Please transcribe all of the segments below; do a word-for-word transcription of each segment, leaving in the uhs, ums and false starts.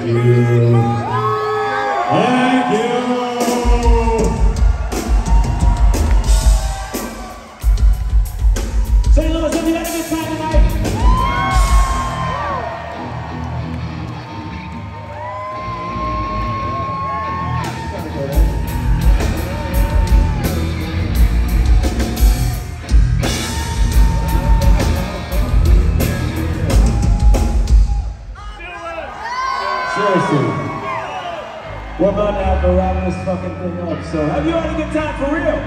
you. Thank you. Saint Louis, have you had a good time tonight? Seriously, we're about to have to wrap this fucking thing up, so have you had a good time for real?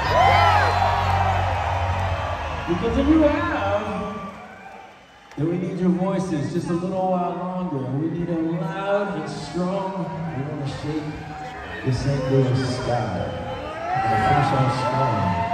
Because if you have, then we need your voices just a little while longer. We need them loud and strong. We want to shake the Saint Louis sky. We're going to finish our strong.